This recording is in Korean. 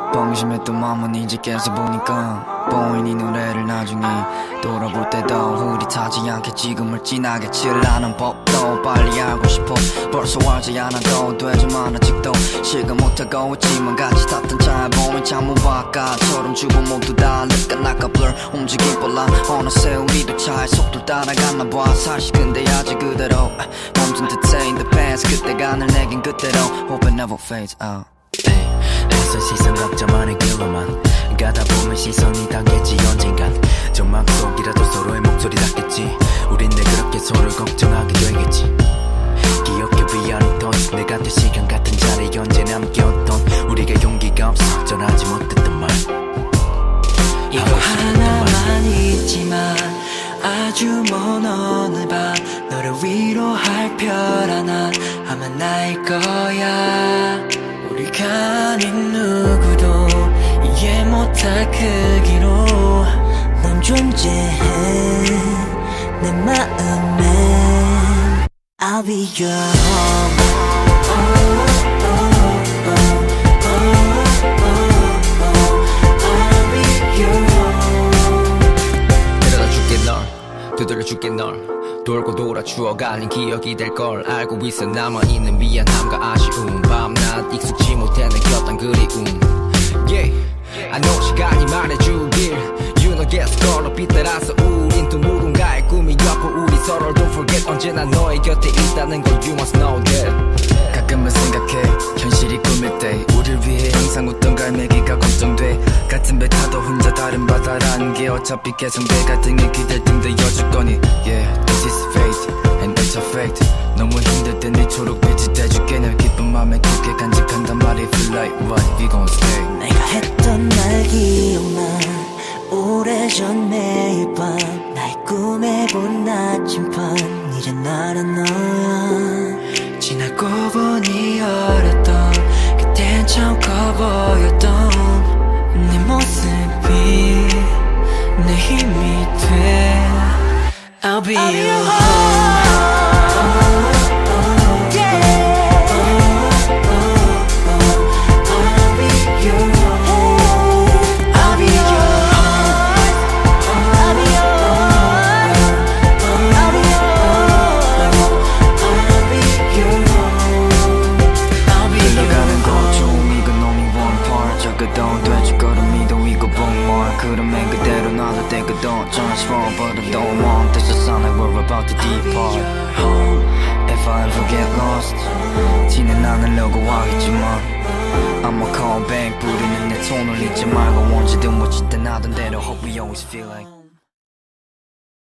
방심했던 맘은 이제 깨서 보니까 보인 이 노래를 나중에 돌아볼 때도 흐릿하지 않게 지금을 진하게 칠하는 법도 빨리 알고 싶어. 벌써 알지 않아도 되지만 아직도 실감 못하고 있지만 같이 탔던 차에 보면 참 무박가처럼 주고 모두 다 느껴나가 blur 움직임 빨라. 어느새 우리도 차의 속도를 따라갔나봐. 사실 근데 아직 그대로 멈춘 듯해 in the past. 그때가 늘 내겐 그대로 hope it never fades out. 애써 시선 각자만의 길로만 가다 보면 시선이 당겠지. 언젠간 정막 속이라도 서로의 목소리 닿겠지. 우린 내 그렇게 서로를 걱정하게 되겠지. 기억해 위아래 thoughts 내 같은 시간 같은 자리에 언제 남겼던 우리가 용기가 없어 전하지 못했던 말. 이거 하나만 있지만 아주 먼 어느 밤 너를 위로할 별 하나 아마 나일 거야. 우리가 아닌 누구도 이해 못할 크기로 넌 존재해 내 마음에. I'll be your home. I'll be your home. 데려다 줄게 널 두드려 줄게 널 돌고 돌아 추억아닌 기억이 될 걸 알고 있어. 남아있는 미안함과 아쉬움 밤낮 익숙지 못해 느꼈던 그리움. Yeah, I know 시간이 말해주길 You know guess 걸로 빗따라서 우린 또 누군가의 꿈이었고 우리 서로를 don't forget 언제나 너의 곁에 있다는 걸 You must know that. 가끔은 생각해 현실이 꿈일 때 우릴 위해 항상 웃던 갈매기가 걱정돼. 같은 배 타도 혼자 다른 바다라는 게 어차피 개성돼. 갈등에 기댈 등 되어줄 거니 Yeah, this is fate and that's a fact. 너무 힘들 때 네 초록빛이 돼줄게. 널 기쁜 맘에 깊게 간직한단 말이 Feel like what we gon' stay. 내가 했던 날 기억나. 오래전 매일 밤 나의 꿈에 본 나침반 이제 나란 너야. 지나고 보니 어렸던 그땐 참 커 보였던 내 모습이 내 힘이 돼. I'll be your home. 그러면 그대로 놔둘 때 그동 transform but I don't want this to sound like we're about to depart. If I ever get lost 티는 않으려고 하겠지만 I'ma call back. 부리는 내 손을 잊지 말고 언제든 멋질 때 나던 대로 Hope we always feel like